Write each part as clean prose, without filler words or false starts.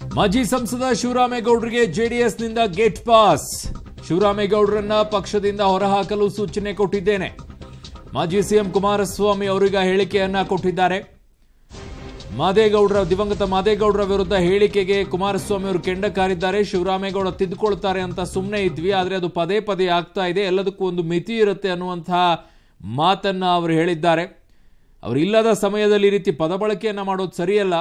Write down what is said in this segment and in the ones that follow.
ಮಾಜಿ ಸಂಸದ ಶಿವರಾಮೇಗೌಡರಿಗೆ ಜೆಡಿಎಸ್ನಿಂದ ಗೇಟ್ ಪಾಸ್. ಶಿವರಾಮೇಗೌಡರನ್ನ ಪಕ್ಷದಿಂದ ಹೊರಹಾಕಲು ಸೂಚನೆ ಕೊಟ್ಟಿದ್ದೇನೆ. ಮಾಜಿ ಸಿಎಂ ಕುಮಾರಸ್ವಾಮಿ ಅವರಿಗೆ ಹೇಳಿಕೆಯನ್ನ ಕೊಟ್ಟಿದ್ದಾರೆ. ದಿವಂಗತ ಮಾದೇಗೌಡರ ವಿರುದ್ಧ ಹೇಳಿಕೆಗೆ ಕುಮಾರಸ್ವಾಮಿ ಅವರು ಕೆಂಡ ಕಾರಿದ್ದಾರೆ. ಶಿವರಾಮೇಗೌಡ ತಿದ್ದುಕೊಳ್ತಾರೆ ಅಂತ ಸುಮ್ಮನೆ ಇದ್ವಿ, ಆದರೆ ಅದು ಪದೇ ಪದೇ ಆಗ್ತಾ ಇದೆ, ಎಲ್ಲದಕ್ಕೂ ಒಂದು ಮಿತಿ ಇರುತ್ತೆ ಅನ್ನುವಂತಹ ಮಾತನ್ನ ಅವರು ಹೇಳಿದ್ದಾರೆ. ಅವರಿಲ್ಲದ ಸಮಯದಲ್ಲಿ ಈ ರೀತಿ ಪದ ಬಳಕೆಯನ್ನ ಮಾಡೋದು ಸರಿಯಲ್ಲ.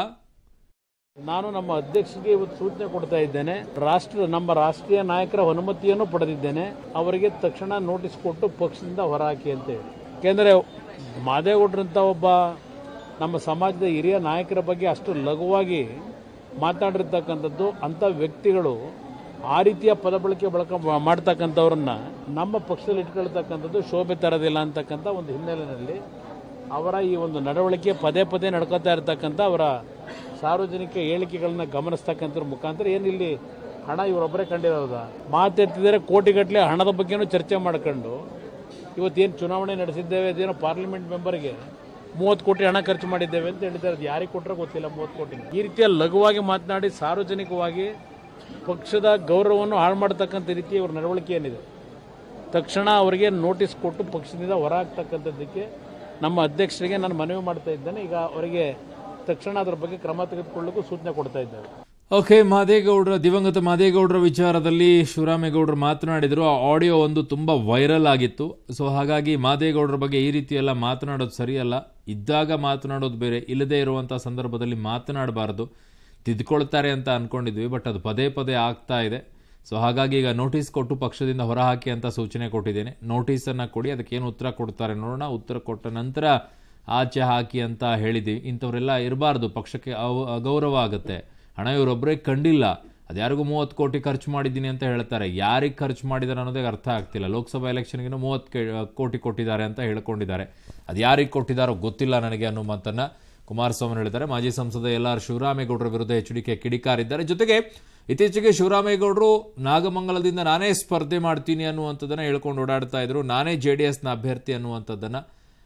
ನಾನು ನಮ್ಮ ಅಧ್ಯಕ್ಷರಿಗೆ ಇವತ್ತು ಸೂಚನೆ ಕೊಡ್ತಾ ಇದ್ದೇನೆ. ನಮ್ಮ ರಾಷ್ಟ್ರೀಯ ನಾಯಕರ ಅನುಮತಿಯನ್ನು ಪಡೆದಿದ್ದೇನೆ. ಅವರಿಗೆ ತಕ್ಷಣ ನೋಟಿಸ್ ಕೊಟ್ಟು ಪಕ್ಷದಿಂದ ಹೊರಹಾಕಿ ಅಂತ ಹೇಳಿ. ಯಾಕೆಂದರೆ ಮಾದೇಗೌಡರಂತ ಒಬ್ಬ ನಮ್ಮ ಸಮಾಜದ ಹಿರಿಯ ನಾಯಕರ ಬಗ್ಗೆ ಅಷ್ಟು ಲಘುವಾಗಿ ಮಾತನಾಡಿರ್ತಕ್ಕಂಥದ್ದು, ಅಂಥ ವ್ಯಕ್ತಿಗಳು ಆ ರೀತಿಯ ಪದ ಬಳಕೆ ಮಾಡ್ತಕ್ಕಂಥವ್ರನ್ನ ನಮ್ಮ ಪಕ್ಷದಲ್ಲಿ ಇಟ್ಕೊಳ್ತಕ್ಕಂಥದ್ದು ಶೋಭೆ ತರೋದಿಲ್ಲ ಅಂತಕ್ಕಂಥ ಒಂದು ಹಿನ್ನೆಲೆಯಲ್ಲಿ ಅವರ ಈ ಒಂದು ನಡವಳಿಕೆ ಪದೇ ಪದೇ ನಡ್ಕೋತಾ ಇರತಕ್ಕಂಥ ಅವರ ಸಾರ್ವಜನಿಕ ಹೇಳಿಕೆಗಳನ್ನ ಗಮನಿಸ್ತಕ್ಕಂಥದ್ರ ಮುಖಾಂತರ ಏನಿಲ್ಲಿ ಹಣ ಇವರೊಬ್ಬರೇ ಕಂಡಿರೋದ ಮಾತೆತ್ತಿದರೆ ಕೋಟಿಗಟ್ಟಲೆ ಹಣದ ಬಗ್ಗೆನೂ ಚರ್ಚೆ ಮಾಡ್ಕೊಂಡು ಇವತ್ತೇನು ಚುನಾವಣೆ ನಡೆಸಿದ್ದೇವೆ, ಅದೇನೋ ಪಾರ್ಲಿಮೆಂಟ್ ಮೆಂಬರ್ಗೆ 30 ಕೋಟಿ ಹಣ ಖರ್ಚು ಮಾಡಿದ್ದೇವೆ ಅಂತ ಹೇಳಿದ್ದಾರೆ. ಅದು ಯಾರಿಗೆ ಕೊಟ್ಟರೆ ಗೊತ್ತಿಲ್ಲ 30 ಕೋಟಿ. ಈ ರೀತಿಯ ಲಘುವಾಗಿ ಮಾತನಾಡಿ ಸಾರ್ವಜನಿಕವಾಗಿ ಪಕ್ಷದ ಗೌರವವನ್ನು ಹಾಳು ಮಾಡತಕ್ಕಂಥ ರೀತಿ ಇವ್ರ ನಡವಳಿಕೆ ಏನಿದೆ, ತಕ್ಷಣ ಅವರಿಗೆ ನೋಟಿಸ್ ಕೊಟ್ಟು ಪಕ್ಷದಿಂದ ಹೊರಹಾಕ್ತಕ್ಕಂಥದ್ದಕ್ಕೆ ನಮ್ಮ ಅಧ್ಯಕ್ಷರಿಗೆ ನಾನು ಮನವಿ ಮಾಡ್ತಾ ಇದ್ದೇನೆ. ಈಗ ಅವರಿಗೆ ತಕ್ಷಣ ಅದರ ಬಗ್ಗೆ ಕ್ರಮ ತೆಗೆದುಕೊಳ್ಳಲು ಸೂಚನೆ ಕೊಡ್ತಾ ಇದ್ದಾರೆ. ಓಕೆ, ದಿವಂಗತ ಮಾದೇಗೌಡರ ವಿಚಾರದಲ್ಲಿ ಶಿವರಾಮೇಗೌಡರು ಮಾತನಾಡಿದ್ರು. ಆ ಆಡಿಯೋ ಒಂದು ತುಂಬಾ ವೈರಲ್ ಆಗಿತ್ತು. ಸೊ ಹಾಗಾಗಿ ಮಾದೇಗೌಡರ ಬಗ್ಗೆ ಈ ರೀತಿ ಎಲ್ಲ ಮಾತನಾಡೋದು ಸರಿಯಲ್ಲ. ಇದ್ದಾಗ ಮಾತನಾಡೋದು ಬೇರೆ, ಇಲ್ಲದೆ ಇರುವಂತಹ ಸಂದರ್ಭದಲ್ಲಿ ಮಾತನಾಡಬಾರದು. ತಿದ್ದುಕೊಳ್ತಾರೆ ಅಂತ ಅನ್ಕೊಂಡಿದ್ವಿ, ಬಟ್ ಅದು ಪದೇ ಪದೇ ಆಗ್ತಾ ಇದೆ. ಸೊ ಹಾಗಾಗಿ ಈಗ ನೋಟಿಸ್ ಕೊಟ್ಟು ಪಕ್ಷದಿಂದ ಹೊರಹಾಕಿ ಅಂತ ಸೂಚನೆ ಕೊಟ್ಟಿದ್ದೇನೆ. ನೋಟಿಸನ್ನು ಕೊಡಿ, ಅದಕ್ಕೇನು ಉತ್ತರ ಕೊಡ್ತಾರೆ ನೋಡೋಣ. ಉತ್ತರ ಕೊಟ್ಟ ನಂತರ ಆಚೆ ಹಾಕಿ ಅಂತ ಹೇಳಿದ್ದೀವಿ. ಇಂಥವರೆಲ್ಲ ಇರಬಾರ್ದು, ಪಕ್ಷಕ್ಕೆ ಅಗೌರವ ಆಗುತ್ತೆ. ಹಣ ಇವರೊಬ್ಬರೇ ಕಂಡಿಲ್ಲ, ಅದ್ಯಾರಿಗೂ 30 ಕೋಟಿ ಖರ್ಚು ಮಾಡಿದ್ದೀನಿ ಅಂತ ಹೇಳ್ತಾರೆ. ಯಾರಿಗೆ ಖರ್ಚು ಮಾಡಿದ್ದಾರೆ ಅನ್ನೋದೇ ಅರ್ಥ ಆಗ್ತಿಲ್ಲ. ಲೋಕಸಭಾ ಎಲೆಕ್ಷನ್ಗೆ 30 ಕೋಟಿ ಕೊಟ್ಟಿದ್ದಾರೆ ಅಂತ ಹೇಳ್ಕೊಂಡಿದ್ದಾರೆ. ಅದು ಯಾರಿಗೆ ಕೊಟ್ಟಿದ್ದಾರೋ ಗೊತ್ತಿಲ್ಲ ನನಗೆ ಅನ್ನೋ ಮಾತನ್ನ ಕುಮಾರಸ್ವಾಮಿ ಹೇಳಿದ್ದಾರೆ. ಮಾಜಿ ಸಂಸದ ಶಿವರಾಮೇಗೌಡರ ವಿರುದ್ಧ ಎಚ್ಚರಿಕೆ ಕಿಡಿಕಾರಿದ್ದಾರೆ. ಜೊತೆಗೆ ಇತ್ತೀಚೆಗೆ ಶಿವರಾಮೇಗೌಡರು ನಾಗಮಂಗಲದಿಂದ ನಾನೇ ಸ್ಪರ್ಧೆ ಮಾಡ್ತೀನಿ ಅನ್ನುವಂಥದ್ದನ್ನು ಹೇಳ್ಕೊಂಡು ಓಡಾಡ್ತಾ ಇದ್ರು. ನಾನೇ JDSನ ಅಭ್ಯರ್ಥಿ ಅನ್ನುವಂಥದ್ದನ್ನು.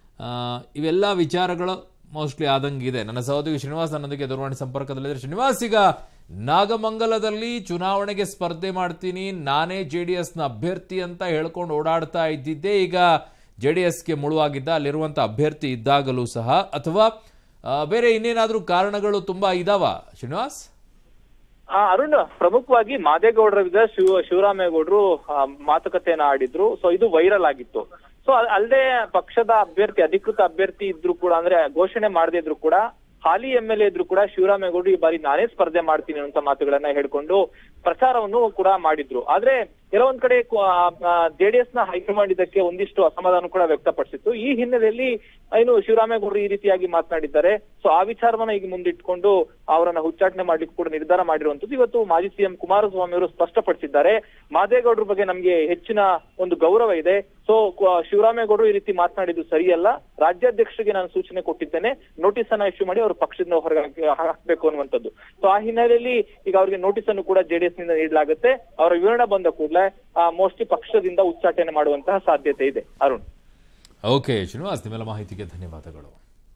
ಇವೆಲ್ಲ ವಿಚಾರಗಳು ಮೋಸ್ಟ್ಲಿ ಆದಂಗಿದೆ. ನನ್ನ ಸಹೋದರಿ ಶ್ರೀನಿವಾಸ್ ನನ್ನೊಂದಿಗೆ ದೂರವಾಣಿ ಸಂಪರ್ಕದಲ್ಲಿದ್ದಾರೆ. ಶ್ರೀನಿವಾಸ್, ಈಗ ನಾಗಮಂಗಲದಲ್ಲಿ ಚುನಾವಣೆಗೆ ಸ್ಪರ್ಧೆ ಮಾಡ್ತೀನಿ, ನಾನೇ JDSನ ಅಭ್ಯರ್ಥಿ ಅಂತ ಹೇಳ್ಕೊಂಡು ಓಡಾಡ್ತಾ ಇದ್ದಿದ್ದೆ. ಈಗ JDSಗೆ ಮುಳುವಾಗಿದ್ದ ಅಲ್ಲಿರುವಂಥ ಅಭ್ಯರ್ಥಿ ಇದ್ದಾಗಲೂ ಸಹ, ಅಥವಾ ಬೇರೆ ಇನ್ನೇನಾದ್ರೂ ಕಾರಣಗಳು ತುಂಬಾ ಇದಾವ ಶ್ರೀನಿವಾಸ್? ಅರುಣ್, ಪ್ರಮುಖವಾಗಿ ಮಾದೇಗೌಡರ ವಿರುದ್ಧ ಶಿವರಾಮೇಗೌಡರು ಮಾತುಕತೆಯನ್ನ ಆಡಿದ್ರು. ಸೊ ಇದು ವೈರಲ್ ಆಗಿತ್ತು. ಸೊ ಅಲ್ಲದೆ ಪಕ್ಷದ ಅಭ್ಯರ್ಥಿ, ಅಧಿಕೃತ ಅಭ್ಯರ್ಥಿ ಇದ್ರು ಕೂಡ, ಅಂದ್ರೆ ಘೋಷಣೆ ಮಾಡದೇ ಇದ್ರು ಕೂಡ, ಹಾಲಿ MLA ಇದ್ರು ಕೂಡ ಶಿವರಾಮೇಗೌಡರು ಈ ಬಾರಿ ನಾನೇ ಸ್ಪರ್ಧೆ ಮಾಡ್ತೀನಿ ಅಂತ ಮಾತುಗಳನ್ನ ಹೇಳ್ಕೊಂಡು ಪ್ರಚಾರವನ್ನು ಕೂಡ ಮಾಡಿದ್ರು. ಆದ್ರೆ ಕೆಲವೊಂದ್ ಕಡೆ JDSನ ಹೈಕಮಾಂಡ್ ಇದಕ್ಕೆ ಒಂದಿಷ್ಟು ಅಸಮಾಧಾನ ಕೂಡ ವ್ಯಕ್ತಪಡಿಸಿತ್ತು. ಈ ಹಿನ್ನೆಲೆಯಲ್ಲಿ ಏನು ಶಿವರಾಮೇಗೌಡರು ಈ ರೀತಿಯಾಗಿ ಮಾತನಾಡಿದ್ದಾರೆ. ಸೊ ಆ ವಿಚಾರವನ್ನ ಈಗ ಮುಂದಿಟ್ಕೊಂಡು ಅವರನ್ನ ಉಚ್ಚಾಟನೆ ಮಾಡ್ಲಿಕ್ಕೆ ಕೂಡ ನಿರ್ಧಾರ ಮಾಡಿರುವಂತದ್ದು ಇವತ್ತು ಮಾಜಿ ಸಿಎಂ ಕುಮಾರಸ್ವಾಮಿ ಅವರು ಸ್ಪಷ್ಟಪಡಿಸಿದ್ದಾರೆ. ಮಾದೇಗೌಡರ ಬಗ್ಗೆ ನಮ್ಗೆ ಹೆಚ್ಚಿನ ಒಂದು ಗೌರವ ಇದೆ. ಸೊ ಶಿವರಾಮೇಗೌಡರು ಈ ರೀತಿ ಮಾತನಾಡಿದ್ದು ಸರಿಯಲ್ಲ. ರಾಜ್ಯಾಧ್ಯಕ್ಷರಿಗೆ ನಾನು ಸೂಚನೆ ಕೊಟ್ಟಿದ್ದೇನೆ, ನೋಟಿಸ್ ಅನ್ನ ಇಶ್ಯೂ ಮಾಡಿ ಅವರು ಪಕ್ಷದಿಂದ ಹೊರಗೆ ಹಾಕ್ಬೇಕು ಅನ್ನುವಂಥದ್ದು. ಸೊ ಆ ಹಿನ್ನೆಲೆಯಲ್ಲಿ ಈಗ ಅವರಿಗೆ ನೋಟಿಸ್ ಅನ್ನು ಕೂಡ JDS ನಿಂದ ನೀಡಲಾಗುತ್ತೆ. ಅವರ ವಿವರಣೆ ಬಂದ ಕೂಡಲೇ ಮೋಸ್ಟ್ಲಿ ಪಕ್ಷದಿಂದ ಉಚ್ಚಾಟನೆ ಮಾಡುವಂತಹ ಸಾಧ್ಯತೆ ಇದೆ. ಅರುಣ್. ಓಕೆ ಶ್ರೀನಿವಾಸ್, ನಿಮ್ಮೆಲ್ಲ ಮಾಹಿತಿಗೆ ಧನ್ಯವಾದಗಳು.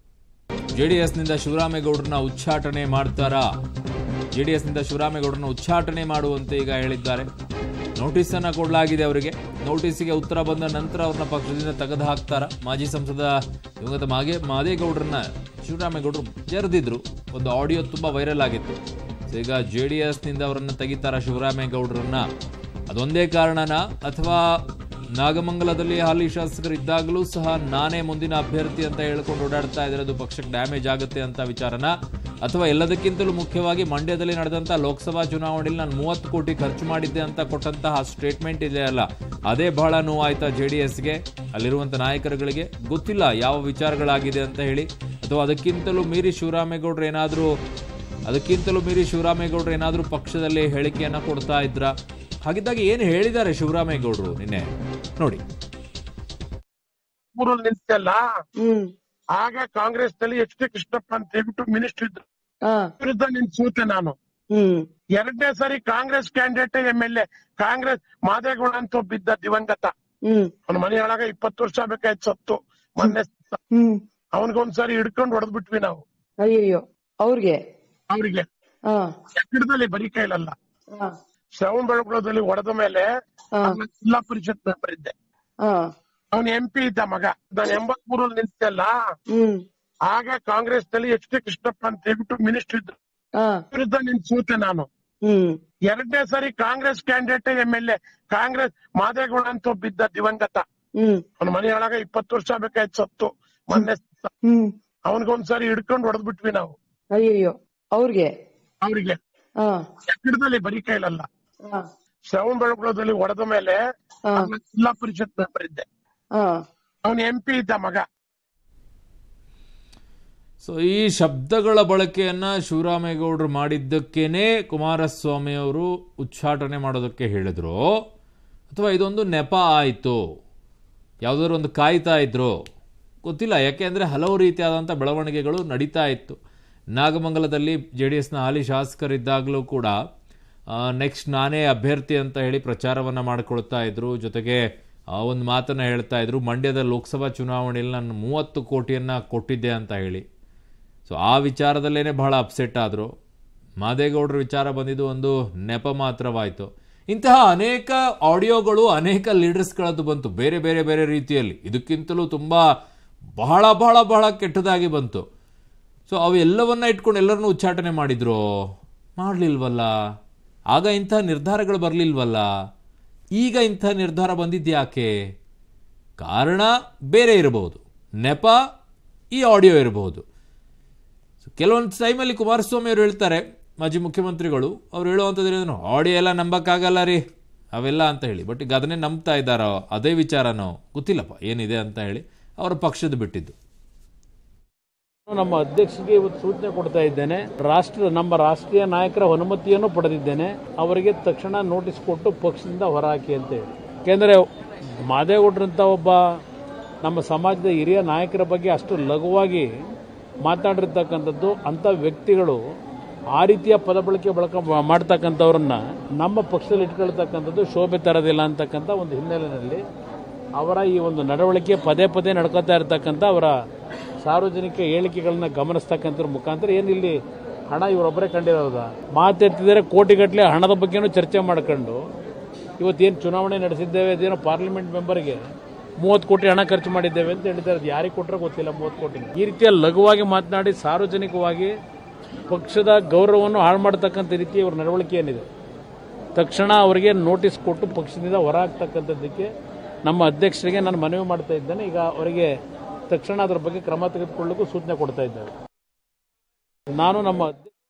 JDSನಿಂದ ಶಿವರಾಮೇಗೌಡರನ್ನ ಉಚ್ಚಾಟನೆ ಮಾಡ್ತಾರಾ? JDSನಿಂದ ಶಿವರಾಮೇಗೌಡರನ್ನ ಉಚ್ಚಾಟನೆ ಮಾಡುವಂತೆ ಈಗ ಹೇಳಿದ್ದಾರೆ. ನೋಟಿಸ್ ಅನ್ನ ಕೊಡಲಾಗಿದೆ ಅವರಿಗೆ. ನೋಟಿಸ್ಗೆ ಉತ್ತರ ಬಂದ ನಂತರ ಅವ್ರನ್ನ ಪಕ್ಷದಿಂದ ತೆಗೆದು ಹಾಕ್ತಾರ. ಮಾಜಿ ಸಂಸದ ದಿವಂಗತ ಮಾದೇಗೌಡರನ್ನ ಶಿವರಾಮೇಗೌಡರು ಜರೆದಿದ್ರು. ಒಂದು ಆಡಿಯೋ ತುಂಬಾ ವೈರಲ್ ಆಗಿತ್ತು. ಈಗ JDSನಿಂದ ಅವರನ್ನ ತೆಗಿತಾರ ಶಿವರಾಮೇಗೌಡರನ್ನ? ಅದೊಂದೇ ಕಾರಣನಾ, ಅಥವಾ ನಾಗಮಂಗಲದಲ್ಲಿ ಹಾಲಿ ಶಾಸಕರಿದ್ದಾಗಲೂ ಸಹ ನಾನೇ ಮುಂದಿನ ಅಭ್ಯರ್ಥಿ ಅಂತ ಹೇಳ್ಕೊಂಡು ಓಡಾಡ್ತಾ ಇದ್ದಾರೆ, ಅದು ಪಕ್ಷಕ್ಕೆ ಡ್ಯಾಮೇಜ್ ಆಗುತ್ತೆ ಅಂತ ವಿಚಾರನ, ಅಥವಾ ಎಲ್ಲದಕ್ಕಿಂತಲೂ ಮುಖ್ಯವಾಗಿ ಮಂಡ್ಯದಲ್ಲಿ ನಡೆದಂಥ ಲೋಕಸಭಾ ಚುನಾವಣೆಯಲ್ಲಿ ನಾನು 30 ಕೋಟಿ ಖರ್ಚು ಮಾಡಿದ್ದೆ ಅಂತ ಕೊಟ್ಟಂತಹ ಸ್ಟೇಟ್ಮೆಂಟ್ ಇದೆಯಲ್ಲ, ಅದೇ ಬಹಳ ನೋವಾಯ್ತಾ JDSಗೆ, ಅಲ್ಲಿರುವಂಥ ನಾಯಕರುಗಳಿಗೆ? ಗೊತ್ತಿಲ್ಲ ಯಾವ ವಿಚಾರಗಳಾಗಿದೆ ಅಂತ ಹೇಳಿ. ಅಥವಾ ಅದಕ್ಕಿಂತಲೂ ಮೀರಿ ಶಿವರಾಮೇಗೌಡರು ಏನಾದರೂ ಪಕ್ಷದಲ್ಲಿ ಹೇಳಿಕೆಯನ್ನ ಕೊಡ್ತಾ ಇದ್ರ? ಹಾಗಿದ್ದಾಗ ಏನು ಹೇಳಿದ್ದಾರೆ ಶಿವರಾಮೇಗೌಡರು ನಿನ್ನೆ ನೋಡಿ. ನಿಲ್ತಲ್ಲ, ಆಗ ಕಾಂಗ್ರೆಸ್ ನಲ್ಲಿ ಎಚ್ ಡಿ ಕೃಷ್ಣಪ್ಪ ಅಂತ ಹೇಳ್ಬಿಟ್ಟು ಮಿನಿಸ್ಟರ್ ಇದ್ರು, ವಿರುದ್ಧ ನಿನ್ ಸೂತೆ ನಾನು. 2ನೇ ಸಾರಿ ಕಾಂಗ್ರೆಸ್ ಕ್ಯಾಂಡಿಡೇಟ್ MLA, ಕಾಂಗ್ರೆಸ್ ಮಾದೇಗೌಡ ಅಂತ ಒಬ್ಬಿದ್ದ ದಿವಂಗತ, ಅವ್ನ ಮನೆಯೊಳಗ 20 ವರ್ಷ ಬೇಕಾಯ್ತು ಸತ್ತು. ಮೊನ್ನೆ ಅವನಿಗೊಂದ್ಸಾರಿ ಹಿಡ್ಕೊಂಡು ಹೊಡೆದ್ಬಿಟ್ವಿ ನಾವು. ಅಯ್ಯೋ ಅವ್ರಿಗೆ ಗಿಡದಲ್ಲಿ ಬರೀ ಕೈಲಲ್ಲ, ಶ್ರವಣಬೆಳಗೊಳದಲ್ಲಿ ಹೊಡೆದ ಮೇಲೆ ಜಿಲ್ಲಾ ಪರಿಷತ್ ಮೆಂಬರ್ ಇದ್ದೆ. ಅವನು MP ಇದ್ದ ಮಗ. ನಾನು 83 ನಿಂತಲ್ಲ, ಆಗ ಕಾಂಗ್ರೆಸ್ ನಲ್ಲಿ HD ಕೃಷ್ಣಪ್ಪ ಅಂತ ಹೇಳ್ಬಿಟ್ಟು ಮಿನಿಸ್ಟರ್ ಇದ್ರು. ವಿರುದ್ಧ ನಿಂತು ಸೋತೆ ನಾನು. ಎರಡನೇ ಸಾರಿ ಕಾಂಗ್ರೆಸ್ ಕ್ಯಾಂಡಿಡೇಟ್ MLA. ಕಾಂಗ್ರೆಸ್ ಮಾದೇಗೌಡ ಅಂತ ಬಿದ್ದ ದಿವಂಗತ, ಅವನ ಮನೆ ಒಳಗ 20 ವರ್ಷ ಬೇಕಾಯ್ತು ಸತ್ತು. ಮೊನ್ನೆ ಅವನಿಗೊಂದ್ಸಾರಿ ಹಿಡ್ಕೊಂಡು ಹೊಡೆದ್ಬಿಟ್ವಿ ನಾವು. ಅಯ್ಯೋ, ಅವ್ರಿಗೆ ಗಿಡದಲ್ಲಿ ಬರೀ ಕೈಲಲ್ಲ, ಶ್ರವಣಬೆಳಗೊಳದಲ್ಲಿ ಹೊಡೆದ ಮೇಲೆ ಜಿಲ್ಲಾ ಪರಿಷತ್ ಮೆಂಬರ್ ಇದ್ದೆ. ಅವನು MP ಇದ್ದ ಮಗ. ಸೊ ಈ ಶಬ್ದಗಳ ಬಳಕೆಯನ್ನ ಶಿವರಾಮೇಗೌಡರು ಮಾಡಿದ್ದಕ್ಕೇನೆ ಕುಮಾರಸ್ವಾಮಿ ಅವರು ಉಚ್ಚಾಟನೆ ಮಾಡೋದಕ್ಕೆ ಹೇಳಿದ್ರು, ಅಥವಾ ಇದೊಂದು ನೆಪ ಆಯಿತು, ಯಾವುದಾದ್ರು ಒಂದು ಕಾಯ್ತಾ ಇದ್ರು ಗೊತ್ತಿಲ್ಲ. ಯಾಕೆಂದರೆ ಹಲವು ರೀತಿಯಾದಂಥ ಬೆಳವಣಿಗೆಗಳು ನಡೀತಾ ಇತ್ತು. ನಾಗಮಂಗಲದಲ್ಲಿ JDSನ ಹಾಲಿ ಶಾಸಕರಿದ್ದಾಗಲೂ ಕೂಡ ನೆಕ್ಸ್ಟ್ ನಾನೇ ಅಭ್ಯರ್ಥಿ ಅಂತ ಹೇಳಿ ಪ್ರಚಾರವನ್ನು ಮಾಡಿಕೊಳ್ತಾ ಇದ್ರು. ಜೊತೆಗೆ ಒಂದು ಮಾತನ್ನು ಹೇಳ್ತಾ ಇದ್ರು, ಮಂಡ್ಯದ ಲೋಕಸಭಾ ಚುನಾವಣೆಯಲ್ಲಿ ನಾನು 30 ಕೋಟಿಯನ್ನು ಕೊಟ್ಟಿದ್ದೆ ಅಂತ ಹೇಳಿ. ಸೊ ಆ ವಿಚಾರದಲ್ಲೇ ಬಹಳ ಅಪ್ಸೆಟ್ ಆದರು. ಮಾದೇಗೌಡರ ವಿಚಾರ ಬಂದಿದ್ದು ಒಂದು ನೆಪ ಮಾತ್ರವಾಯಿತು. ಇಂತಹ ಅನೇಕ ಆಡಿಯೋಗಳು ಅನೇಕ ಲೀಡರ್ಸ್ಗಳದ್ದು ಬಂತು, ಬೇರೆ ಬೇರೆ ಬೇರೆ ರೀತಿಯಲ್ಲಿ. ಇದಕ್ಕಿಂತಲೂ ತುಂಬ ಬಹಳ ಬಹಳ ಬಹಳ ಕೆಟ್ಟದಾಗಿ ಬಂತು. ಸೊ ಅವೆಲ್ಲವನ್ನ ಇಟ್ಕೊಂಡು ಎಲ್ಲರನ್ನೂ ಉಚ್ಚಾಟನೆ ಮಾಡಿದ್ರು, ಮಾಡಲಿಲ್ವಲ್ಲ. ಆಗ ಇಂಥ ನಿರ್ಧಾರಗಳು ಬರಲಿಲ್ವಲ್ಲ. ಈಗ ಇಂಥ ನಿರ್ಧಾರ ಬಂದಿದ್ಯಾಕೆ? ಕಾರಣ ಬೇರೆ ಇರಬಹುದು, ನೆಪ ಈ ಆಡಿಯೋ ಇರಬಹುದು. ಕೆಲವೊಂದು ಟೈಮಲ್ಲಿ ಕುಮಾರಸ್ವಾಮಿ ಅವರು ಹೇಳ್ತಾರೆ, ಮಾಜಿ ಮುಖ್ಯಮಂತ್ರಿಗಳು ಅವ್ರು ಹೇಳುವಂಥದ್ದು ಆಡಿಯೋ ಎಲ್ಲ ನಂಬಕ್ಕಾಗಲ್ಲ ರೀ ಅವೆಲ್ಲ ಅಂತ ಹೇಳಿ. ಬಟ್ ಈಗ ಅದನ್ನೇ ನಂಬ್ತಾ ಇದ್ದಾರೋ ಅದೇ ವಿಚಾರನೋ ಗೊತ್ತಿಲ್ಲಪ್ಪ ಏನಿದೆ ಅಂತ ಹೇಳಿ ಅವರ ಪಕ್ಷದ ಬಿಟ್ಟಿದ್ದು. ನಮ್ಮ ಅಧ್ಯಕ್ಷರಿಗೆ ಇವತ್ತು ಸೂಚನೆ ಕೊಡ್ತಾ ಇದ್ದೇನೆ. ನಮ್ಮ ರಾಷ್ಟ್ರೀಯ ನಾಯಕರ ಅನುಮತಿಯನ್ನು ಪಡೆದಿದ್ದೇನೆ. ಅವರಿಗೆ ತಕ್ಷಣ ನೋಟಿಸ್ ಕೊಟ್ಟು ಪಕ್ಷದಿಂದ ಹೊರಹಾಕಿ ಅಂತ ಹೇಳಿ. ಯಾಕೆಂದರೆ ಮಾದೇಗೌಡರಂಥ ಒಬ್ಬ ನಮ್ಮ ಸಮಾಜದ ಹಿರಿಯ ನಾಯಕರ ಬಗ್ಗೆ ಅಷ್ಟು ಲಘುವಾಗಿ ಮಾತಾಡಿರ್ತಕ್ಕಂಥದ್ದು, ಅಂಥ ವ್ಯಕ್ತಿಗಳು ಆ ರೀತಿಯ ಪದ ಬಳಕೆ ಮಾಡ್ತಕ್ಕಂಥವ್ರನ್ನ ನಮ್ಮ ಪಕ್ಷದಲ್ಲಿ ಇಟ್ಕೊಳ್ತಕ್ಕಂಥದ್ದು ಶೋಭೆ ತರೋದಿಲ್ಲ ಅಂತಕ್ಕಂಥ ಒಂದು ಹಿನ್ನೆಲೆಯಲ್ಲಿ ಅವರ ಈ ಒಂದು ನಡವಳಿಕೆ ಪದೇ ಪದೇ ನಡ್ಕೋತಾ ಇರ್ತಕ್ಕಂಥ ಅವರ ಸಾರ್ವಜನಿಕ ಹೇಳಿಕೆಗಳನ್ನ ಗಮನಿಸ್ತಕ್ಕಂಥದ್ರ ಮುಖಾಂತರ ಏನಿಲ್ಲಿ ಹಣ ಇವರೊಬ್ಬರೇ ಕಂಡಿರೋದ ಮಾತೆತ್ತಿದರೆ ಕೋಟಿಗಟ್ಟಲೆ ಹಣದ ಬಗ್ಗೆನೂ ಚರ್ಚೆ ಮಾಡ್ಕೊಂಡು ಇವತ್ತೇನು ಚುನಾವಣೆ ನಡೆಸಿದ್ದೇವೆ, ಅದೇನೋ ಪಾರ್ಲಿಮೆಂಟ್ ಮೆಂಬರ್ಗೆ 30 ಕೋಟಿ ಹಣ ಖರ್ಚು ಮಾಡಿದ್ದೇವೆ ಅಂತ ಹೇಳಿದ್ದಾರೆ. ಅದು ಯಾರಿಗೆ ಕೊಟ್ಟರೆ ಗೊತ್ತಿಲ್ಲ 30 ಕೋಟಿ. ಈ ರೀತಿಯ ಲಘುವಾಗಿ ಮಾತನಾಡಿ ಸಾರ್ವಜನಿಕವಾಗಿ ಪಕ್ಷದ ಗೌರವವನ್ನು ಹಾಳು ಮಾಡತಕ್ಕಂಥ ರೀತಿಯ ಇವ್ರ ನಡವಳಿಕೆ ಏನಿದೆ, ತಕ್ಷಣ ಅವರಿಗೆ ನೋಟಿಸ್ ಕೊಟ್ಟು ಪಕ್ಷದಿಂದ ಹೊರಹಾಕ್ತಕ್ಕಂಥದ್ದಕ್ಕೆ ನಮ್ಮ ಅಧ್ಯಕ್ಷರಿಗೆ ನಾನು ಮನವಿ ಮಾಡ್ತಾ ಇದ್ದೇನೆ. ಈಗ ಅವರಿಗೆ ತಕ್ಷಣ ಅದರ ಬಗ್ಗೆ ಕ್ರಮ ತೆಗೆದುಕೊಳ್ಳಲಿಕ್ಕೂ ಸೂಚನೆ ಕೊಡ್ತಾ ಇದ್ದೇವೆ. ನಾನು ನಮ್ಮ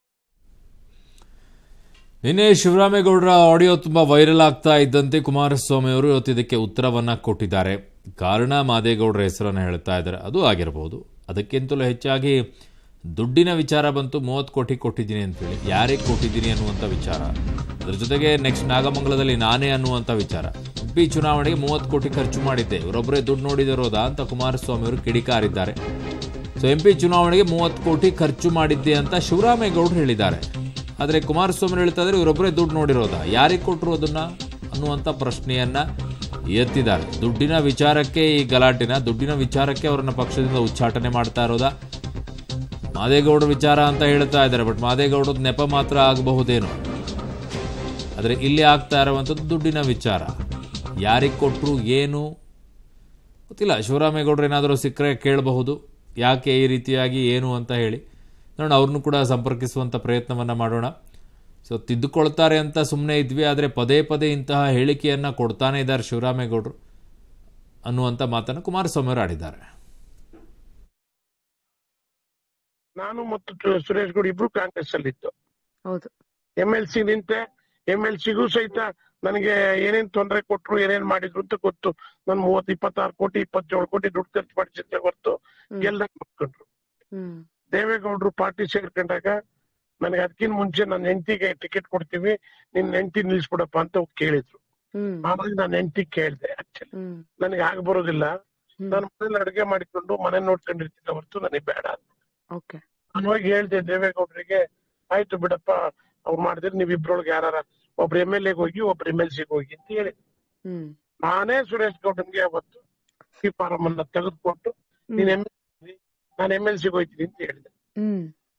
ನಿನ್ನೆ ಶಿವರಾಮೇಗೌಡರ ಆಡಿಯೋ ತುಂಬ ವೈರಲ್ ಆಗ್ತಾ ಇದ್ದಂತೆ ಕುಮಾರಸ್ವಾಮಿ ಅವರು ಇವತ್ತು ಇದಕ್ಕೆ ಉತ್ತರವನ್ನು ಕೊಟ್ಟಿದ್ದಾರೆ. ಕಾರಣ ಮಾದೇಗೌಡರ ಹೆಸರನ್ನು ಹೇಳ್ತಾ ಇದ್ದಾರೆ, ಅದು ಆಗಿರಬಹುದು. ಅದಕ್ಕಿಂತಲೂ ಹೆಚ್ಚಾಗಿ ದುಡ್ಡಿನ ವಿಚಾರ ಬಂತು. 30 ಕೋಟಿ ಕೊಟ್ಟಿದ್ದೀನಿ ಅಂತೇಳಿ, ಯಾರಿಗೆ ಕೊಟ್ಟಿದ್ದೀನಿ ಅನ್ನುವಂಥ ವಿಚಾರ, ಅದರ ಜೊತೆಗೆ ನೆಕ್ಸ್ಟ್ ನಾಗಮಂಗಲದಲ್ಲಿ ನಾನೇ ಅನ್ನುವಂಥ ವಿಚಾರ. MP ಚುನಾವಣೆಗೆ 30 ಕೋಟಿ ಖರ್ಚು ಮಾಡಿದ್ದೆ, ಇವರೊಬ್ಬರೇ ದುಡ್ಡು ನೋಡಿದಿರೋದಾ ಅಂತ ಕುಮಾರಸ್ವಾಮಿ ಅವರು ಕಿಡಿಕಾರಿದ್ದಾರೆ. ಸೊ MP ಚುನಾವಣೆಗೆ 30 ಕೋಟಿ ಖರ್ಚು ಮಾಡಿದ್ದೆ ಅಂತ ಶಿವರಾಮೇಗೌಡರು ಹೇಳಿದ್ದಾರೆ. ಆದರೆ ಕುಮಾರಸ್ವಾಮಿ ಹೇಳ್ತಾ ಇದ್ದಾರೆ ಇವರೊಬ್ಬರೇ ದುಡ್ಡು ನೋಡಿರೋದಾ, ಯಾರಿಗೆ ಕೊಟ್ಟರು ಅದನ್ನ ಅನ್ನುವಂಥ ಪ್ರಶ್ನೆಯನ್ನ ಎತ್ತಿದ್ದಾರೆ. ದುಡ್ಡಿನ ವಿಚಾರಕ್ಕೆ ಈ ಗಲಾಟೆನ, ದುಡ್ಡಿನ ವಿಚಾರಕ್ಕೆ ಅವರನ್ನ ಪಕ್ಷದಿಂದ ಉಚ್ಚಾಟನೆ ಮಾಡ್ತಾ ಇರೋದಾ, ಮಾದೇಗೌಡರ ವಿಚಾರ ಅಂತ ಹೇಳ್ತಾ ಇದ್ದಾರೆ. ಬಟ್ ಮಾದೇಗೌಡದ ನೆಪ ಮಾತ್ರ ಆಗಬಹುದೇನೋ, ಆದರೆ ಇಲ್ಲಿ ಆಗ್ತಾ ಇರುವಂಥದ್ದು ದುಡ್ಡಿನ ವಿಚಾರ. ಯಾರಿಗೆ ಕೊಟ್ಟರು ಏನು ಗೊತ್ತಿಲ್ಲ. ಶಿವರಾಮೇಗೌಡರು ಏನಾದರೂ ಸಿಕ್ಕರೆ ಕೇಳಬಹುದು, ಯಾಕೆ ಈ ರೀತಿಯಾಗಿ ಏನು ಅಂತ ಹೇಳಿ ನೋಡೋಣ. ಅವ್ರನ್ನೂ ಕೂಡ ಸಂಪರ್ಕಿಸುವಂಥ ಪ್ರಯತ್ನವನ್ನು ಮಾಡೋಣ. ಸೊ ತಿದ್ದುಕೊಳ್ತಾರೆ ಅಂತ ಸುಮ್ಮನೆ ಇದ್ವಿ, ಆದರೆ ಪದೇ ಪದೇ ಇಂತಹ ಹೇಳಿಕೆಯನ್ನು ಕೊಡ್ತಾನೆ ಇದ್ದಾರೆ ಶಿವರಾಮೇಗೌಡರು ಅನ್ನುವಂಥ ಮಾತನ್ನು ಕುಮಾರಸ್ವಾಮಿ ಅವರು ಆಡಿದ್ದಾರೆ. ನಾನು ಮತ್ತು ಸುರೇಶ್ ಗೌಡ ಇಬ್ರು ಕಾಂಗ್ರೆಸ್ ಅಲ್ಲಿ ಇತ್ತು. ಹೌದು, MLC ನಿಂತೆ. MLCಗೂ ಸಹಿತ ನನಗೆ ಏನೇನ್ ತೊಂದರೆ ಕೊಟ್ರು, ಏನೇನ್ ಮಾಡಿದ್ರು ಅಂತ ಗೊತ್ತು. ನಾನು 26 ಕೋಟಿ 27 ಕೋಟಿ ದುಡ್ಡು ಖರ್ಚು ಮಾಡಿಸಿದ್ದೆ ಹೊರತು ಗೆಲ್ದಾಗ ಮಾಡ್ಕೊಂಡ್ರು. ದೇವೇಗೌಡರು ಪಾರ್ಟಿ ಸೇರ್ಕೊಂಡಾಗ ನನಗೆ ಅದಕ್ಕಿಂತ ಮುಂಚೆ ನನ್ನ ಹೆಂಡತಿಗೆ ಟಿಕೆಟ್ ಕೊಡ್ತೀವಿ, ನಿನ್ ಹೆಂಡತಿ ನಿಲ್ಸ್ಬಿಡಪ್ಪ ಅಂತ ಕೇಳಿದ್ರು. ಆವಾಗ ನಾನು ಹೆಂಡತಿ ಕೇಳಿದೆ. ಆಕ್ಚುಲಿ ನನಗೆ ಆಗ ಬರೋದಿಲ್ಲ, ನಾನು ಮನೇಲಿ ಅಡುಗೆ ಮಾಡಿಕೊಂಡು ಮನೆ ನೋಡ್ಕೊಂಡಿರ್ತಿದ್ದೆ ಹೊರತು ನನಗೆ ಬೇಡ ಅಂತ ನಾನು ಹೋಗಿ ಹೇಳ್ದೆ ದೇವೇಗೌಡರಿಗೆ. ಆಯ್ತು ಬಿಡಪ್ಪ, ಅವ್ರು ಮಾಡಿದ್ರೆ ನೀವ್ ಇಬ್ರೊಳಗೆ ಯಾರ ಒಬ್ರು MLA ಹೋಗಿ ಒಬ್ರು MLCಗೆ ಹೋಗಿ ಅಂತ ಹೇಳಿ ನಾನೇ ಸುರೇಶ್ ಗೌಡನ್ಗೆ ಅವತ್ತು ಈ ಫಾರಂ ಅನ್ನ ತೆಗೆದುಕೊಟ್ಟು ನೀನ್ ನಾನು MLCಗೆ ಹೋಗ್ತೀನಿ ಅಂತ ಹೇಳಿದೆ.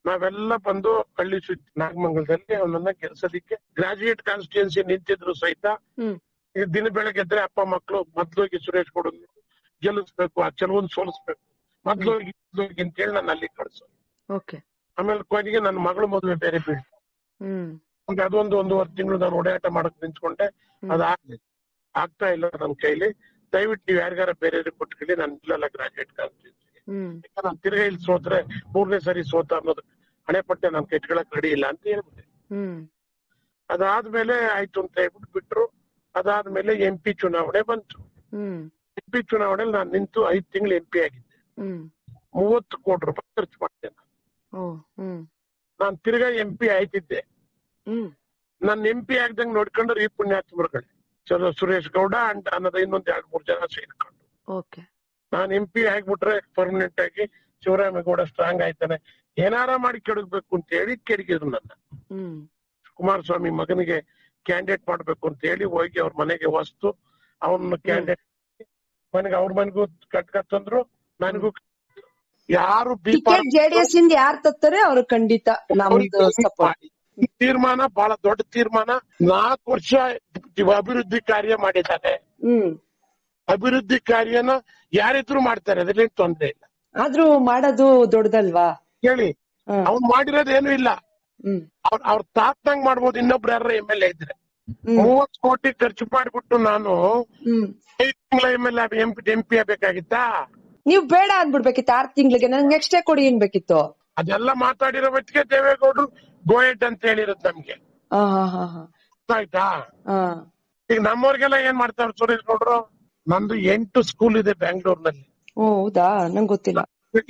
ನಾವೆಲ್ಲ ಬಂದು ಹಳ್ಳಿ ಸುತ್ತಿ ನಾಗಮಂಗಲದಲ್ಲಿ ಅವನನ್ನ ಕೆಲಸದಕ್ಕೆ ಗ್ರಾಜುಯೇಟ್ ಕಾನ್ಸ್ಟಿಟ್ಯೂನ್ಸಿ ನಿಂತಿದ್ರು ಸಹಿತ ದಿನ ಬೆಳಗ್ಗೆ ಎದ್ರೆ ಅಪ್ಪ ಮಕ್ಕಳು ಮೊದ್ಲೋಗಿ ಸುರೇಶ್ ಗೌಡ ಗೆಲ್ಲಿಸ್ಬೇಕು, ಆ ಕೆಲವೊಂದು ಸೋಲಿಸ್ಬೇಕು, ಮೊದ್ಲೋಗಿ ಅಂತೇಳಿ ನಾನು ಅಲ್ಲಿ ಕಳ್ಸೋದು. ಆಮೇಲೆ ಕೊನೆಗೆ ನನ್ನ ಮಗಳು ಮದುವೆ ಬೇರೆ ಬೀಳ್ತು. ಅದೊಂದು 1.5 ತಿಂಗಳು ನಾನು ಓಡಾಟ ಮಾಡಕ್ ನಿಂತ್ಕೊಂಡೆ. ಆಗ್ತಾ ಇಲ್ಲ ನನ್ನ ಕೈಲಿ. ದಯವಿಟ್ಟು ನೀವ್ ಯಾರಿಗಾರ ಬೇರೆ ಕೊಟ್ಕೊಳ್ಳಿ, ನಾನು ಇಲ್ಲಲ್ಲ ಗ್ರಾಜುಯೇಟ್ ಕಾನ್ಸ್ಟಿಟ್ಯೂನ್ಸಿಗೆ. ನಾನು ತಿರ್ಗಾ ಇಲ್ಲಿ ಸೋತ್ರೆ 3ನೇ ಸರಿ ಸೋತ ಅನ್ನೋದು ಹಣೆ ಪಟ್ಟೆ ನಾನು ಕೆಟ್ಕೊಳಕ್ ರೆಡಿ ಇಲ್ಲ ಅಂತ ಹೇಳ್ಬಿಟ್ಟೆ. ಅದಾದ್ಮೇಲೆ ಆಯ್ತು ಅಂತ ಹೇಳ್ಬಿಟ್ಟು ಬಿಟ್ರು. ಅದಾದ್ಮೇಲೆ MP ಚುನಾವಣೆ ಬಂತು. MP ಚುನಾವಣೆಯಲ್ಲಿ ನಾನು ನಿಂತು 5 ತಿಂಗಳು MP ಆಗಿದ್ದೆ. 30 ಕೋಟಿ ರೂಪಾಯಿ ಖರ್ಚು ಮಾಡಿದೆ ನಾನು ತಿರ್ಗಾ MP ಆಯ್ತಿದ್ದೆ. ನನ್ನ MP ಆಗ್ದಂಗ್ ನೋಡ್ಕೊಂಡ್ರೆ ಈ ಪುಣ್ಯಾತ್ಮರುಗಳೇ ಚಲೋ ಸುರೇಶ್ ಗೌಡ ಅಂಡ್ ಅನ್ನೋದು ಇನ್ನೊಂದ್ 2-3 ಜನ ಸೇರ್ಕೊಂಡು ನಾನು MP ಆಗ್ಬಿಟ್ರೆ ಪರ್ಮನೆಂಟ್ ಆಗಿ ಶಿವರಾಮೇಗೌಡ ಸ್ಟ್ರಾಂಗ್ ಆಯ್ತಾನೆ, ಏನಾರ ಮಾಡಿ ಕೆಡಗ್ಬೇಕು ಅಂತ ಹೇಳಿ ಕೆಡಗಿದ್ರು ನನ್ನ. ಕುಮಾರಸ್ವಾಮಿ ಮಗನಿಗೆ ಕ್ಯಾಂಡಿಡೇಟ್ ಮಾಡ್ಬೇಕು ಅಂತ ಹೇಳಿ ಹೋಗಿ ಅವ್ರ ಮನೆಗೆ ವಸ್ತು ಅವನ್ನ ಕ್ಯಾಂಡಿಡೇಟ್ ಮನೆಗೆ ಅವ್ರ ಮನೆಗೂ ಕಟ್ಕತ್ತಂದ್ರು, ನನಗೂ. ಯಾರು JDS ಇಂದ ಯಾರು ತತ್ತಾರೆ ಅವ್ರು ಖಂಡಿತ ನಮ್ದು ಸಪೋರ್ಟ್. ತೀರ್ಮಾನ ಬಹಳ ದೊಡ್ಡ ತೀರ್ಮಾನ. 4 ವರ್ಷ ಅಭಿವೃದ್ಧಿ ಕಾರ್ಯ ಮಾಡಿದ್ದಾರೆ. ಅಭಿವೃದ್ಧಿ ಕಾರ್ಯನ ಯಾರಿದ್ರು ಮಾಡ್ತಾರೆ, ಅದ್ರಲ್ಲಿ ತೊಂದ್ರೆ ಇಲ್ಲ. ಆದ್ರೂ ಮಾಡೋದು ದೊಡ್ಡದಲ್ವಾ ಹೇಳಿ. ಅವ್ನು ಮಾಡಿರೋದೇನು ಇಲ್ಲ. ಅವ್ರ ತಾತ್ನಂಗ್ ಮಾಡ್ಬೋದು ಇನ್ನೊಬ್ರು ಯಾರ MLA ಇದ್ರೆ. 30 ಕೋಟಿ ಖರ್ಚು ಮಾಡ್ಬಿಟ್ಟು ನಾನು 5 ತಿಂಗಳ MP ಆಗ್ಬೇಕಾಗಿತ್ತಾ? ನೀವ್ ಬೇಡ ಅಂದ್ಬಿಡ್ಬೇಕಿತ್ತು 6 ತಿಂಗಳಿಗೆ. ನನ್ಗೆ ಎಕ್ಸ್ಟ್ರಾ ಕೊಡಿ ಏನ್ಬೇಕಿತ್ತು? ಅದೆಲ್ಲ ಮಾತಾಡಿರೋ ಹೊತ್ತಿಗೆ ದೇವೇಗೌಡರು ಗೋಯೆಟ್ ಅಂತ ಹೇಳಿರೋದು ನಮ್ಗೆ. ಆಯ್ತಾ? ಈಗ ನಮ್ಮವ್ರಿಗೆಲ್ಲ ಏನ್ ಮಾಡ್ತಾರೆ ಸುರೇಶ್ ಗೌಡ್ರು? ನಂದು 8 ಸ್ಕೂಲ್ ಇದೆ ಬ್ಯಾಂಗ್ಳೂರ್ನಲ್ಲಿ. ಹೌದಾ? ನಂಗೆ ಗೊತ್ತಿಲ್ಲ.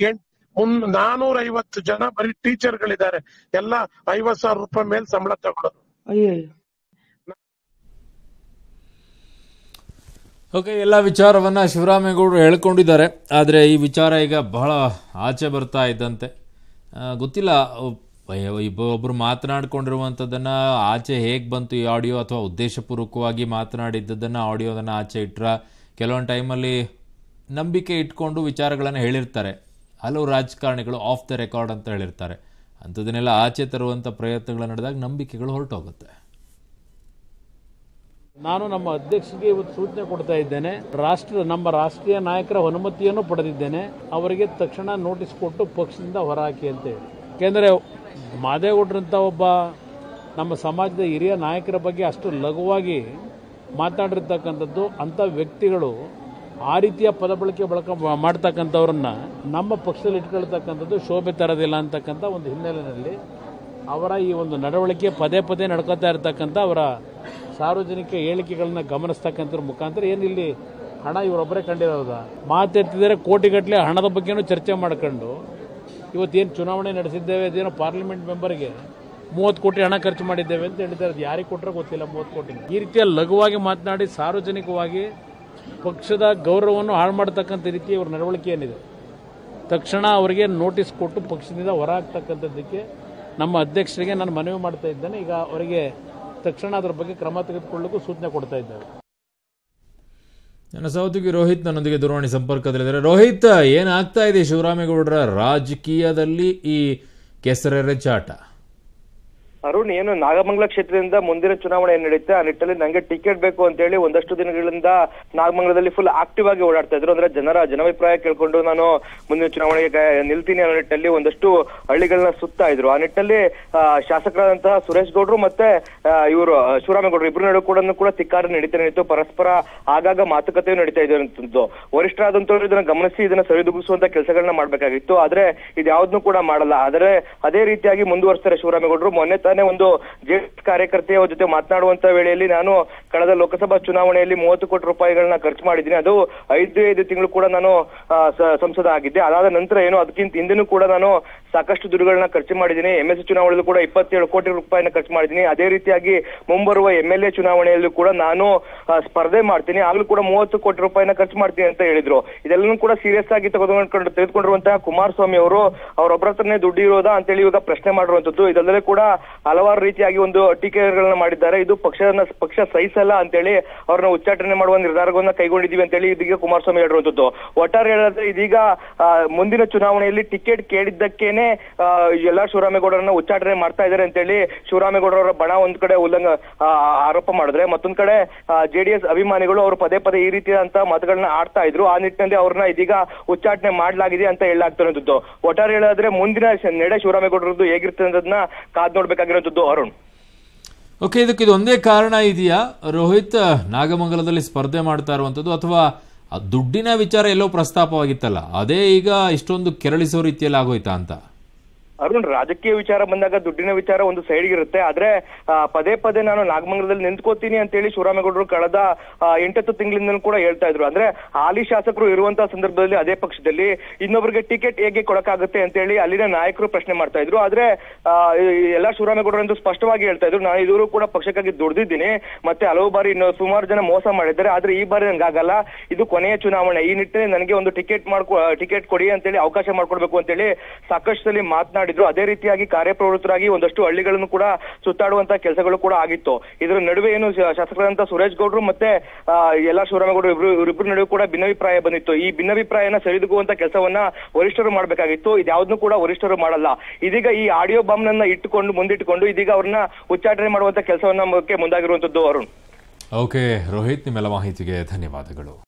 450 ಜನ ಬರೀ ಟೀಚರ್ಗಳಿದ್ದಾರೆ. ಎಲ್ಲ 50,000 ರೂಪಾಯಿ ಮೇಲೆ ಸಂಬಳ ತಗೊಳ್ಳೋದು. ಓಕೆ, ಎಲ್ಲ ವಿಚಾರವನ್ನ ಶಿವರಾಮೇಗೌಡರು ಹೇಳ್ಕೊಂಡಿದ್ದಾರೆ. ಆದರೆ ಈ ವಿಚಾರ ಈಗ ಬಹಳ ಆಚೆ ಬರ್ತಾ ಇದ್ದಂತೆ ಗೊತ್ತಿಲ್ಲ, ಒಬ್ಬರು ಮಾತನಾಡ್ಕೊಂಡಿರುವಂಥದ್ದನ್ನು ಆಚೆ ಹೇಗೆ ಬಂತು ಈ ಆಡಿಯೋ, ಅಥವಾ ಉದ್ದೇಶಪೂರ್ವಕವಾಗಿ ಮಾತನಾಡಿದ್ದನ್ನು ಆಡಿಯೋದನ್ನು ಆಚೆ ಇಟ್ಟರ. ಕೆಲವೊಂದು ಟೈಮಲ್ಲಿ ನಂಬಿಕೆ ಇಟ್ಕೊಂಡು ವಿಚಾರಗಳನ್ನು ಹೇಳಿರ್ತಾರೆ ಹಲವು ರಾಜಕಾರಣಿಗಳು, ಆಫ್ ದ ರೆಕಾರ್ಡ್ ಅಂತ ಹೇಳಿರ್ತಾರೆ. ಅಂಥದನ್ನೆಲ್ಲ ಆಚೆ ತರುವಂಥ ಪ್ರಯತ್ನಗಳು ನಡೆದಾಗ ನಂಬಿಕೆಗಳು ಹೊರಟೋಗುತ್ತೆ. ನಾನು ನಮ್ಮ ಅಧ್ಯಕ್ಷರಿಗೆ ಇವತ್ತು ಸೂಚನೆ ಕೊಡ್ತಾ ಇದ್ದೇನೆ. ನಮ್ಮ ರಾಷ್ಟ್ರೀಯ ನಾಯಕರ ಅನುಮತಿಯನ್ನು ಪಡೆದಿದ್ದೇನೆ. ಅವರಿಗೆ ತಕ್ಷಣ ನೋಟಿಸ್ ಕೊಟ್ಟು ಪಕ್ಷದಿಂದ ಹೊರಹಾಕಿ ಅಂತೇಳಿ. ಯಾಕೆಂದರೆ ಮಾದೇಗೌಡರಂಥ ಒಬ್ಬ ನಮ್ಮ ಸಮಾಜದ ಹಿರಿಯ ನಾಯಕರ ಬಗ್ಗೆ ಅಷ್ಟು ಲಘುವಾಗಿ ಮಾತನಾಡಿರ್ತಕ್ಕಂಥದ್ದು, ಅಂಥ ವ್ಯಕ್ತಿಗಳು ಆ ರೀತಿಯ ಪದ ಬಳಕೆ ಮಾಡ್ತಕ್ಕಂಥವ್ರನ್ನ ನಮ್ಮ ಪಕ್ಷದಲ್ಲಿ ಇಟ್ಕೊಳ್ತಕ್ಕಂಥದ್ದು ಶೋಭೆ ತರೋದಿಲ್ಲ ಅಂತಕ್ಕಂಥ ಒಂದು ಹಿನ್ನೆಲೆಯಲ್ಲಿ ಅವರ ಈ ಒಂದು ನಡವಳಿಕೆ ಪದೇ ಪದೇ ನಡ್ಕೋತಾ ಇರ್ತಕ್ಕಂಥ ಅವರ ಸಾರ್ವಜನಿಕ ಹೇಳಿಕೆಗಳನ್ನ ಗಮನಿಸ್ತಕ್ಕಂಥದ್ರ ಮುಖಾಂತರ ಏನಿಲ್ಲಿ ಹಣ ಇವರೊಬ್ಬರೇ ಕಂಡಿರೋದ ಮಾತೆತ್ತಿದರೆ ಕೋಟಿಗಟ್ಟಲೆ ಹಣದ ಬಗ್ಗೆನೂ ಚರ್ಚೆ ಮಾಡ್ಕೊಂಡು ಇವತ್ತೇನು ಚುನಾವಣೆ ನಡೆಸಿದ್ದೇವೆ, ಅದೇನೋ ಪಾರ್ಲಿಮೆಂಟ್ ಮೆಂಬರ್ಗೆ 30 ಕೋಟಿ ಹಣ ಖರ್ಚು ಮಾಡಿದ್ದೇವೆ ಅಂತ ಹೇಳಿದ್ದಾರೆ. ಅದು ಯಾರಿಗೆ ಕೊಟ್ಟರೆ ಗೊತ್ತಿಲ್ಲ 30 ಕೋಟಿ. ಈ ರೀತಿಯ ಲಘುವಾಗಿ ಮಾತನಾಡಿ ಸಾರ್ವಜನಿಕವಾಗಿ ಪಕ್ಷದ ಗೌರವವನ್ನು ಹಾಳು ಮಾಡತಕ್ಕಂಥ ರೀತಿ ಇವರ ನಡವಳಿಕೆ ಏನಿದೆ, ತಕ್ಷಣ ಅವರಿಗೆ ನೋಟಿಸ್ ಕೊಟ್ಟು ಪಕ್ಷದಿಂದ ಹೊರಹಾಕ್ತಕ್ಕಂಥದ್ದಕ್ಕೆ ನಮ್ಮ ಅಧ್ಯಕ್ಷರಿಗೆ ನಾನು ಮನವಿ ಮಾಡ್ತಾ ಇದ್ದೇನೆ. ಈಗ ಅವರಿಗೆ ತಕ್ಷಣ ಅದರ ಬಗ್ಗೆ ಕ್ರಮ ತೆಗೆದುಕೊಳ್ಳಲು ಸೂಚನೆ ಕೊಡ್ತಾ ಇದ್ದೇವೆ. ನನ್ನ ಸಹೋದ್ಯೋಗಿ ರೋಹಿತ್ ನನ್ನೊಂದಿಗೆ ದೂರವಾಣಿ ಸಂಪರ್ಕದಲ್ಲಿದ್ದಾರೆ. ರೋಹಿತ್, ಏನಾಗ್ತಾ ಇದೆ ಶಿವರಾಮೇಗೌಡರ ರಾಜಕೀಯದಲ್ಲಿ ಈ ಕೆಸರೆರಚಾಟ? ಅರುಣ್, ಏನು ನಾಗಮಂಗಲ ಕ್ಷೇತ್ರದಿಂದ ಮುಂದಿನ ಚುನಾವಣೆ ನಡೆಯುತ್ತೆ, ಆ ನಿಟ್ಟಲ್ಲಿ ನಂಗೆ ಟಿಕೆಟ್ ಬೇಕು ಅಂತ ಹೇಳಿ ಒಂದಷ್ಟು ದಿನಗಳಿಂದ ನಾಗಮಂಗಲದಲ್ಲಿ ಫುಲ್ ಆಕ್ಟಿವ್ ಆಗಿ ಓಡಾಡ್ತಾ ಇದ್ರು. ಅಂದ್ರೆ ಜನಾಭಿಪ್ರಾಯ ಕೇಳ್ಕೊಂಡು ನಾನು ಮುಂದಿನ ಚುನಾವಣೆಗೆ ನಿಲ್ತೀನಿ ಅನ್ನೋ ನಿಟ್ಟಲ್ಲಿ ಒಂದಷ್ಟು ಹಳ್ಳಿಗಳನ್ನ ಸುತ್ತಾ ಇದ್ರು. ಆ ನಿಟ್ಟಲ್ಲಿ ಶಾಸಕರಾದಂತಹ ಸುರೇಶ್ ಗೌಡ್ರು ಮತ್ತೆ ಇವರು ಶಿವರಾಮೇಗೌಡರು ಇಬ್ರು ನಡುವೆ ಕೂಡ ತಿಕ್ಕಾರ ನಡೀತಾ ಇತ್ತು. ಪರಸ್ಪರ ಆಗಾಗ ಮಾತುಕತೆ ನಡೀತಾ ಇದ್ದಂಥದ್ದು. ವರಿಷ್ಠರಾದಂತವ್ರು ಇದನ್ನ ಗಮನಿಸಿ ಇದನ್ನ ಸರಿದೂಗಿಸುವಂತ ಕೆಲಸಗಳನ್ನ ಮಾಡ್ಬೇಕಾಗಿತ್ತು. ಆದ್ರೆ ಇದ್ಯಾವ್ದನ್ನು ಕೂಡ ಮಾಡಲ್ಲ. ಆದರೆ ಅದೇ ರೀತಿಯಾಗಿ ಮುಂದುವರಿಸ್ತಾರೆ ಶಿವರಾಮೇಗೌಡರು. ಮೊನ್ನೆ ತಾನೇ ಒಂದು JDS ಕಾರ್ಯಕರ್ತೆಯ ಜೊತೆ ಮಾತನಾಡುವಂತ ವೇಳೆಯಲ್ಲಿ ನಾನು ಕಳೆದ ಲೋಕಸಭಾ ಚುನಾವಣೆಯಲ್ಲಿ 30 ಕೋಟಿ ರೂಪಾಯಿಗಳನ್ನ ಖರ್ಚು ಮಾಡಿದ್ದೀನಿ, ಅದು 5 ತಿಂಗಳು ಕೂಡ ನಾನು ಸಂಸದ ಆಗಿದ್ದೆ. ಅದಾದ ನಂತರ ಏನು ಅದಕ್ಕಿಂತ ಹಿಂದೆನೂ ಕೂಡ ನಾನು ಸಾಕಷ್ಟು ದುಡ್ಡುಗಳನ್ನ ಖರ್ಚು ಮಾಡಿದ್ದೀನಿ. MSc ಚುನಾವಣೆಯಲ್ಲೂ ಕೂಡ 27 ಕೋಟಿ ರೂಪಾಯಿನ ಖರ್ಚು ಮಾಡಿದ್ದೀನಿ. ಅದೇ ರೀತಿಯಾಗಿ ಮುಂಬರುವ MLA ಚುನಾವಣೆಯಲ್ಲೂ ಕೂಡ ನಾನು ಸ್ಪರ್ಧೆ ಮಾಡ್ತೀನಿ, ಆಗ್ಲೂ ಕೂಡ 30 ಕೋಟಿ ರೂಪಾಯಿನ ಖರ್ಚು ಮಾಡ್ತೀನಿ ಅಂತ ಹೇಳಿದ್ರು. ಇದೆಲ್ಲನೂ ಕೂಡ ಸೀರಿಯಸ್ ಆಗಿ ತೆಗೆದುಕೊಂಡಿರುವಂತಹ ಕುಮಾರಸ್ವಾಮಿ ಅವರು ಅವರೊಬ್ಬರ ಹತ್ರನೇ ದುಡ್ಡು ಇರೋದಾ ಅಂತೇಳಿ ಇವಾಗ ಪ್ರಶ್ನೆ ಮಾಡಿರುವಂತದ್ದು. ಇದಲ್ಲದೆ ಕೂಡ ಹಲವಾರು ರೀತಿಯಾಗಿ ಒಂದು ಟೀಕೆಗಳನ್ನ ಮಾಡಿದ್ದಾರೆ. ಇದು ಪಕ್ಷ ಸಹಿಸಲ್ಲ ಅಂತೇಳಿ ಅವ್ರನ್ನ ಉಚ್ಚಾಟನೆ ಮಾಡುವ ನಿರ್ಧಾರವನ್ನ ಕೈಗೊಂಡಿದ್ದೀವಿ ಅಂತೇಳಿ ಇದೀಗ ಕುಮಾರಸ್ವಾಮಿ ಹೇಳಿರುವಂತದ್ದು. ಒಟ್ಟಾರೆ ಹೇಳಿದ್ರೆ ಇದೀಗ ಮುಂದಿನ ಚುನಾವಣೆಯಲ್ಲಿ ಟಿಕೆಟ್ ಕೇಳಿದ್ದಕ್ಕೇನೆ ಅದರಿಂದಾನೇ ಎಲ್ಲ ಶಿವರಾಮೇಗೌಡರನ್ನ ಉಚ್ಚಾಟನೆ ಮಾಡ್ತಾ ಇದ್ದಾರೆ ಅಂತೇಳಿ ಶಿವರಾಮೇಗೌಡರವರ ಬಣ ಒಂದ್ ಕಡೆ ಆರೋಪ ಮಾಡಿದ್ರೆ, ಮತ್ತೊಂದ್ ಕಡೆ JDS ಅಭಿಮಾನಿಗಳು ಅವರು ಪದೇ ಪದೇ ಈ ರೀತಿಯಾದಂತ ಮಾತುಗಳನ್ನ ಆಡ್ತಾ ಇದ್ರು. ಆ ನಿಟ್ಟಿನಲ್ಲಿ ಅವ್ರನ್ನ ಇದೀಗ ಉಚ್ಚಾಟನೆ ಮಾಡಲಾಗಿದೆ ಅಂತ ಹೇಳಲಾಗ್ತಿರೋದು. ಒಟ್ಟಾರೆ ಹೇಳಾದ್ರೆ ಮುಂದಿನ ನಡೆ ಶಿವರಾಮೇಗೌಡರದ್ದು ಹೇಗಿರ್ತದೆ ಅನ್ನೋದನ್ನ ಕಾದ್ ನೋಡ್ಬೇಕಾಗಿರೋದು ಅರುಣ್. ಓಕೆ, ಇದಕ್ಕೆ ಇದೊಂದೇ ಕಾರಣ ಇದೆಯಾ ರೋಹಿತ್, ನಾಗಮಂಗಲದಲ್ಲಿ ಸ್ಪರ್ಧೆ ಮಾಡ್ತಾ ಇರುವಂತದ್ದು, ಅಥವಾ ದುಡ್ಡಿನ ವಿಚಾರ ಎಲ್ಲೋ ಪ್ರಸ್ತಾಪವಾಗಿತ್ತಲ್ಲ ಅದೇ ಈಗ ಇಷ್ಟೊಂದು ಕೆರಳಿಸೋ ರೀತಿಯಲ್ಲಿ ಆಗೋಯ್ತಾ ಅಂತ? ಅರುಣ್, ರಾಜಕೀಯ ವಿಚಾರ ಬಂದಾಗ ದುಡ್ಡಿನ ವಿಚಾರ ಒಂದು ಸೈಡ್ಗೆ ಇರುತ್ತೆ. ಆದ್ರೆ ಪದೇ ಪದೇ ನಾನು ನಾಗಮಂಗಲದಲ್ಲಿ ನಿಂತ್ಕೋತೀನಿ ಅಂತೇಳಿ ಶಿವರಾಮೇಗೌಡರು ಕಳೆದ 8 ತಿಂಗಳಿಂದಲೂ ಕೂಡ ಹೇಳ್ತಾ ಇದ್ರು. ಅಂದ್ರೆ ಹಾಲಿ ಶಾಸಕರು ಇರುವಂತಹ ಸಂದರ್ಭದಲ್ಲಿ ಅದೇ ಪಕ್ಷದಲ್ಲಿ ಇನ್ನೊಬ್ಬರಿಗೆ ಟಿಕೆಟ್ ಹೇಗೆ ಕೊಡಕ್ಕಾಗುತ್ತೆ ಅಂತೇಳಿ ಅಲ್ಲಿನ ನಾಯಕರು ಪ್ರಶ್ನೆ ಮಾಡ್ತಾ ಇದ್ರು. ಆದ್ರೆ ಎಲ್ಲ ಶಿವರಾಮೇಗೌಡರು ಎಂದು ಸ್ಪಷ್ಟವಾಗಿ ಹೇಳ್ತಾ ಇದ್ರು, ನಾನು ಇದುವರೆಗೂ ಕೂಡ ಪಕ್ಷಕ್ಕಾಗಿ ದುಡ್ದಿದ್ದೀನಿ, ಮತ್ತೆ ಹಲವು ಬಾರಿ ಸುಮಾರು ಜನ ಮೋಸ ಮಾಡಿದ್ದಾರೆ, ಆದ್ರೆ ಈ ಬಾರಿ ನನ್ಗಾಗಲ್ಲ, ಇದು ಕೊನೆಯ ಚುನಾವಣೆ, ಈ ನಿಟ್ಟಿನಲ್ಲಿ ನನಗೆ ಒಂದು ಟಿಕೆಟ್ ಕೊಡಿ ಅಂತೇಳಿ ಅವಕಾಶ ಮಾಡ್ಕೊಡ್ಬೇಕು ಅಂತೇಳಿ ಸಾಕಷ್ಟು ಸಲ ಮಾತನಾಡಿ. ಅದೇ ರೀತಿಯಾಗಿ ಕಾರ್ಯಪ್ರವೃತ್ತರಾಗಿ ಒಂದಷ್ಟು ಹಳ್ಳಿಗಳನ್ನು ಕೂಡ ಸುತ್ತಾಡುವಂತಹ ಕೆಲಸಗಳು ಕೂಡ ಆಗಿತ್ತು. ಇದರ ನಡುವೆ ಏನು ಶಾಸಕರಾದಂತಹ ಸುರೇಶ್ ಗೌಡ್ರು ಮತ್ತೆ ಎಲ್ಲ ಶಿವರಾಮೇಗೌಡರು ಇವರಿಬ್ಬರ ನಡುವೆ ಕೂಡ ಭಿನ್ನಾಭಿಪ್ರಾಯ ಬಂದಿತ್ತು. ಈ ಭಿನ್ನಾಭಿಪ್ರಾಯನ ಸರಿದೂಗುವಂತ ಕೆಲಸವನ್ನ ವರಿಷ್ಠರು ಮಾಡಬೇಕಾಗಿತ್ತು. ಇದ್ಯಾವುದನ್ನು ಕೂಡ ವರಿಷ್ಠರು ಮಾಡಲ್ಲ. ಇದೀಗ ಈ ಆಡಿಯೋ ಬಾಂಬ್ ನನ್ನ ಮುಂದಿಟ್ಟುಕೊಂಡು ಇದೀಗ ಅವ್ರನ್ನ ಉಚ್ಚಾಟನೆ ಮಾಡುವಂತ ಕೆಲಸವನ್ನ ಮುಂದಾಗಿರುವಂತದ್ದು ಅರುಣ್. ಓಕೆ ರೋಹಿತ್, ನಿಮ್ಮೆಲ್ಲ ಮಾಹಿತಿಗೆ ಧನ್ಯವಾದಗಳು.